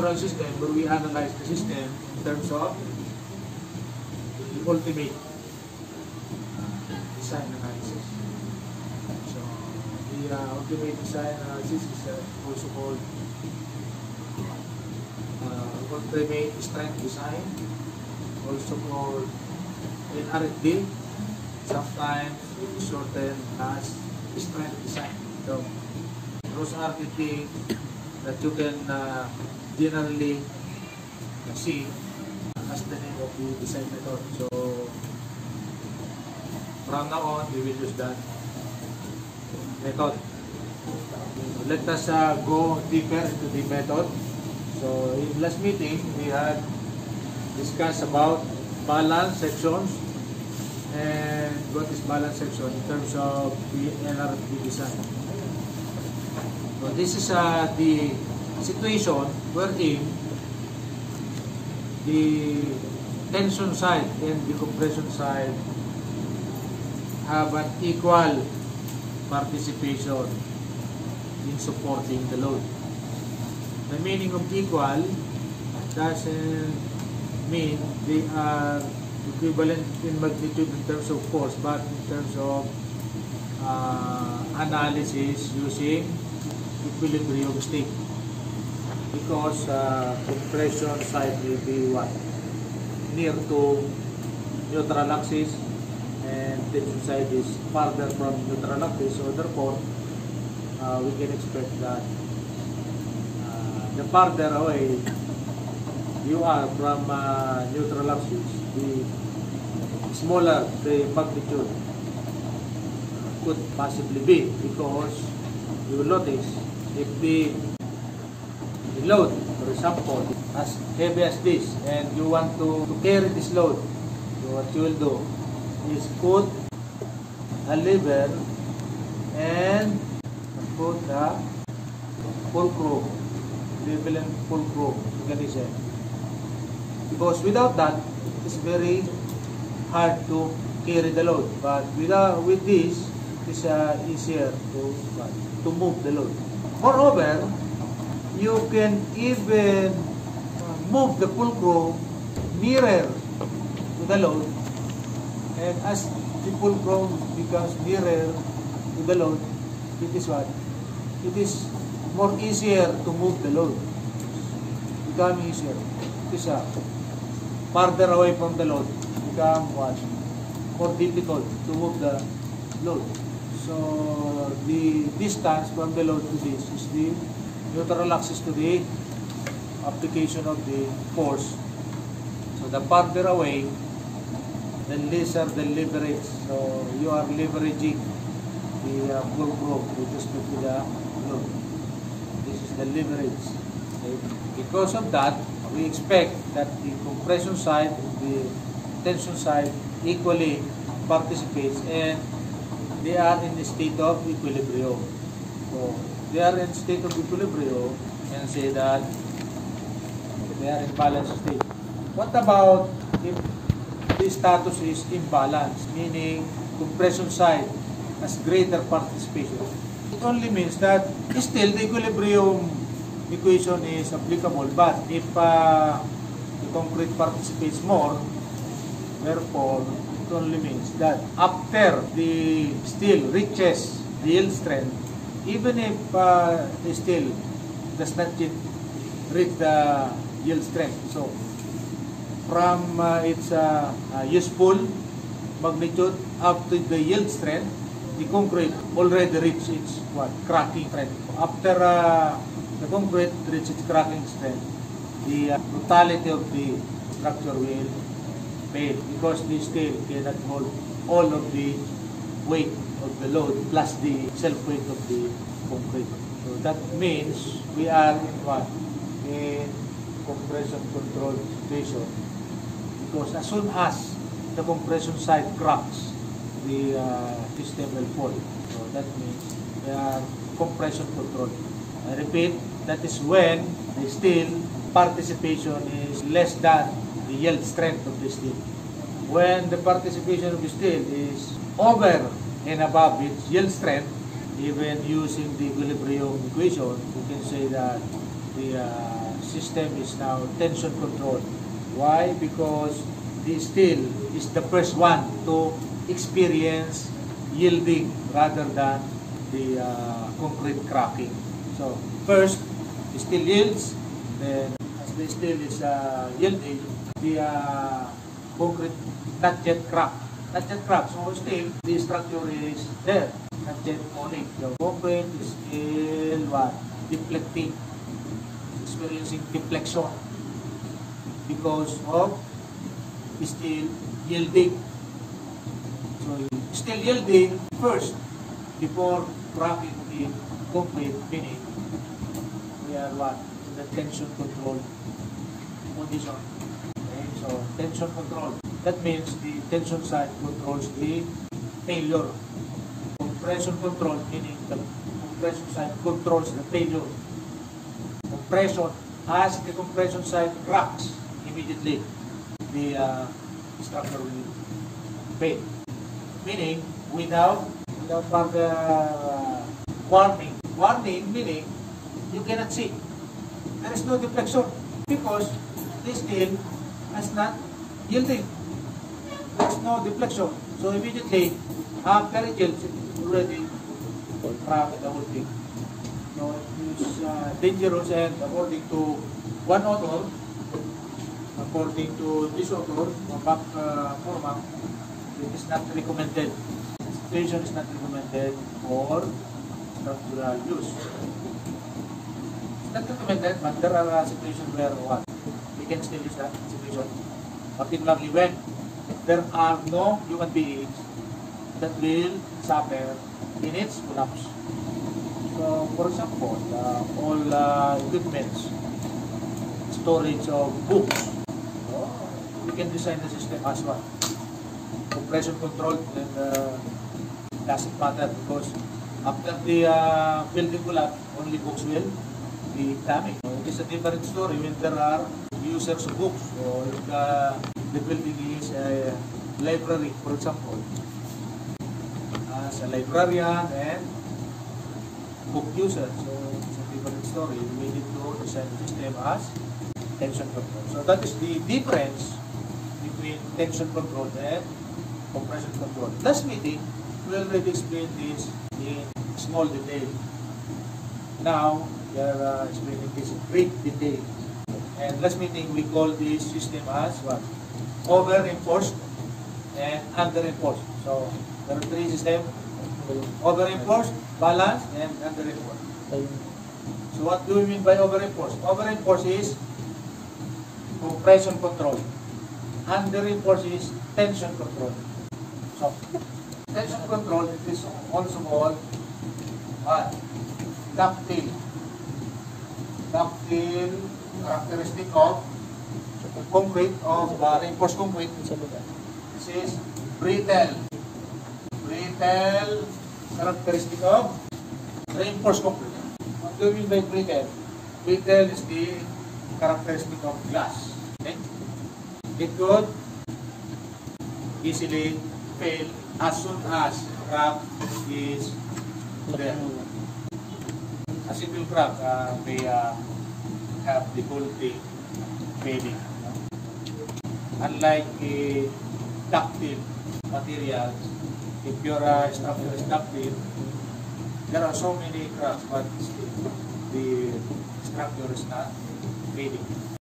natural system where we analyze the system in terms of the ultimate design analysis. So the ultimate design analysis is also called ultimate strength design, also called NRD. Sometimes it is shortened as strength design. So those are the things that you can generally see as the name of the design method. So from now on, we will use that method. Let us go deeper into the method. So in last meeting, we had discussed about balance sections and what is balance section in terms of the NRD design. So this is the situation wherein the tension side and the compression side have an equal participation in supporting the load. The meaning of equal doesn't mean they are equivalent in magnitude in terms of force, but in terms of analysis using equilibrium state, because compression side will be what? Near to neutral axis, and tension side is farther from neutral axis, so therefore we can expect that the farther away you are from neutral axis, the smaller the magnitude could possibly be, because you will notice if the load, for example, as heavy as this, and you want to carry this load, so what you will do is put a lever and put the fulcrum, level and fulcrum mechanism, because without that it's very hard to carry the load, but with this it's easier to move the load. Moreover, you can even move the fulcrum nearer to the load, and as the fulcrum becomes nearer to the load, it is what? It is more easier to move the load. Become easier. It is farther away from the load, become what? More difficult to move the load. So the distance from the load to this is the neutral axis to the application of the force. So the farther away, the lesser the leverage. So you are leveraging the fulcrum with respect to the load. This is the leverage. Okay. Because of that, we expect that the compression side and the tension side equally participates, and they are in the state of equilibrium. So they are in state of equilibrium, and say that they are in balanced state. What about if the status is imbalanced, meaning compression side has greater participation? It only means that still the equilibrium equation is applicable, but if the concrete participates more, therefore it only means that after the steel reaches the yield strength, even if the steel does not yet reach the yield strength, so from its useful magnitude up to the yield strength, the concrete already reached its cracking strength. After the concrete reaches its cracking strength, the brutality of the structure will fail, because the steel cannot hold all of the weight of the load plus the self-weight of the concrete. So that means we are in what? In compression control situation, because as soon as the compression side cracks, the system will fall. So that means we are compression control. I repeat, that is when the steel participation is less than the yield strength of the steel. When the participation of the steel is over and above its yield strength, even using the equilibrium equation, you can say that the system is now tension control. Why? Because the steel is the first one to experience yielding rather than the concrete cracking. So first, the steel yields, then as the steel is yielding, the concrete not yet crack. Not yet crack. So still, the structure is there, not yet falling. The concrete is still what? Deflecting, experiencing deflection because of steel yielding. So still yielding first before cracking the concrete, meaning we are what? In the tension control condition. Okay, so tension control. That means the tension side controls the failure. Compression control, meaning the compression side controls the failure. Compression, as the compression side cracks, immediately the structure will fail. Meaning, without further warning. Warning meaning you cannot see. There is no deflection because this steel has not yielding. There is no deflection. So immediately, after it yields, it's already cracked the whole thing. So it is dangerous, and according to one author, according to this author, Forman, it is not recommended. Situation is not recommended for structural use. It's not recommended, but there are situations where what? We can still use that situation. Particularly when there are no human beings that will suffer in its collapse. So, for example, all equipments, storage of books, we can design the system as well. Compression control and doesn't matter because after the building collapse, only books will be damaged. It is a different story when there are users of books. So if the building is a library, for example, as a librarian and book user, so it's a different story. We need to design the system as tension control. So that is the difference between tension control and compression control. Last meeting, we already explained this in small detail. Now, we are explaining this in great detail. And last meeting, we call this system as what? Over-enforced and under-enforced. So, there are three systems. Over-enforced, balanced, and under-enforced. So, what do we mean by over-enforced? Over-enforced is compression control. Under-enforced is tension control. So, tension control is also called ductile. Ductile characteristic of concrete, of reinforced concrete. This is brittle. Brittle characteristic of reinforced concrete. What do you mean by brittle? Brittle is the characteristic of glass. Okay? It could easily fail as soon as crack is there. A simple crack may have the whole thing failing. Unlike a ductile materials, if your structure is ductile, there are so many cracks, but still the structure is not failing.